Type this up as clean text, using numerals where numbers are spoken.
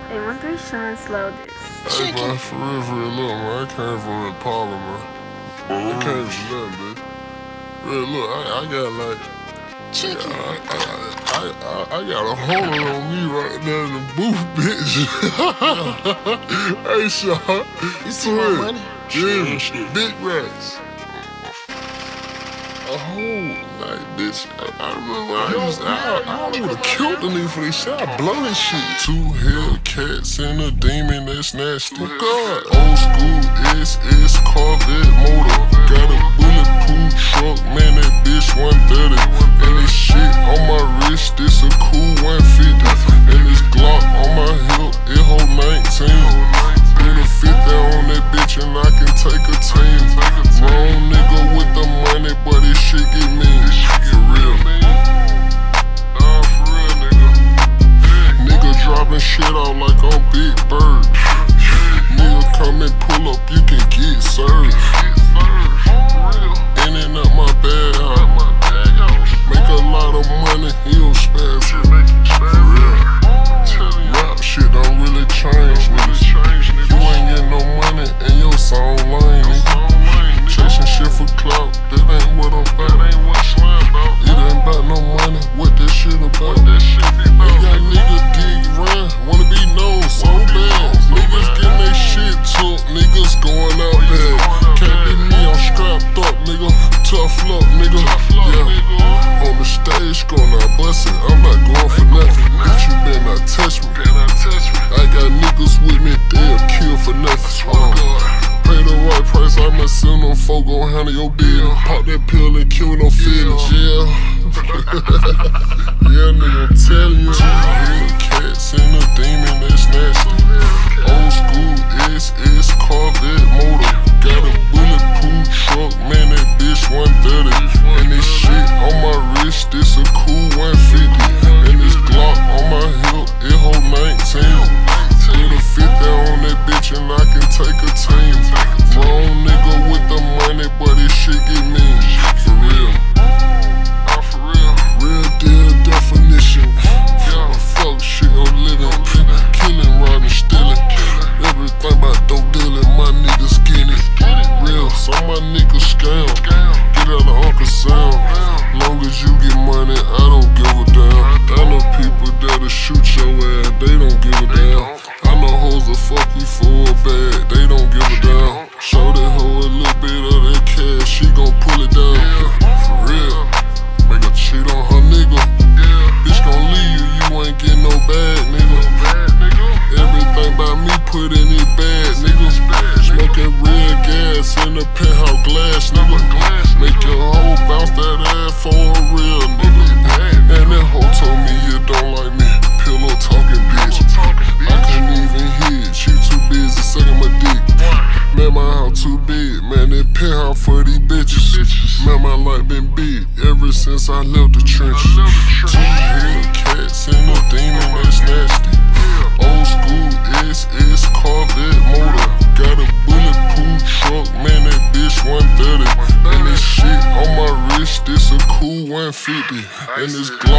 813 Sean, slow this. Hey man, for real, look man, I came from Impala, man. I came from nothing, bitch. Real, look, I got like, I got a hundred on me right now in the booth, bitch. Hey, Sean. You see my money? Yeah, big racks. A whole, like, bitch, I remember I would've killed the nigga for this shit. I blow this shit. 2 Hellcats and a demon that's nasty. Oh God. Old school SS Corvette motor. Got a bulletproof truck, man, that bitch 130. And this shit on my wrist, this a cool 150. And this Glock on my hip, it hold 19. Put a 50 on that bitch and I can take a team. Wrong nigga with the money, but this shit get mean. For real. Nah, for real, nigga. Nigga dropping shit out like I'm Big Bird. Nigga come and pull up, you can get served. In and out my bag house. Make a lot of money, he don't spare shit. For real. Rap shit don't really change, niggas. You ain't getting no money and your song lame, nigga. Chasing shit for clout, that ain't what I'm about. It ain't about no money, what that shit about? They got niggas dig around, wanna be known so bad. Niggas getting they shit took, niggas going out bad. Can't be me, I'm strapped up, nigga. Tough luck, nigga. Yeah, on the stage, going out bustin'. I'm not going for nothing. Bitch, you better not touch me. I got niggas with me, they'll kill for nothing. Pay the right price, I'ma send them folk gon' handle your business. Pop that pill and kill no feelings, yeah. Yeah, nigga, I'm telling you. 2 Hellcats and a demon that's nasty. Old school SS Corvette motor. Got a bulletproof truck, man, that bitch 130. And this shit on my wrist, this a cool 150. And this Glock on my hip, it hold 19. Put a 50 on that bitch and I can take a team. Wrong nigga with the money, but this shit get mean. For real. Not for real. Real deal definition. Fuck shit I'm living. Killing, robbing, stealing. Everything about dope dealing, my niggas skinny. Real, some my niggas scam. Get out of Uncle Sam. Long as you get money, I don't give a damn. I know people that'll shoot your ass, they don't give a damn. I know hoes will fuck you for a bag, they don't give a damn. Show that hoe a little bit of that cash, she gon' pull it down. For real, make her cheat on her nigga. Bitch gon' leave you, you ain't getting no bag, nigga. Everything about me put in it bad, nigga. Smoking red gas in the penthouse glass, nigga. Make your hoe bounce that ass for a real nigga. And that hoe told me you don't like me. Pillow talking bitch. I couldn't even hit, she too busy sucking my dick. Man, my house too big, man, that penthouse for these bitches. Man, my life been big ever since I left the trenches. 2 Hellcats and a demon that's nasty. Old school SS Corvette motor. Got a bulletproof truck, man, that bitch 130. And this shit on my wrist, this a cool 150. And this Glock